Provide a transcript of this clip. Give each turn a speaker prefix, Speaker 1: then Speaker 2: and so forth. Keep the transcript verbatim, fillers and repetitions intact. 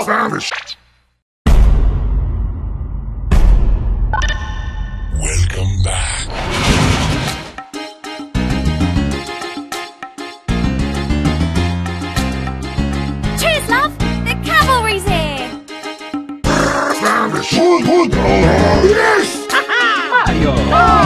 Speaker 1: Spanish.
Speaker 2: Welcome back.
Speaker 3: Cheers, love! The cavalry's here!
Speaker 1: Spanish. Yes!
Speaker 4: Mario!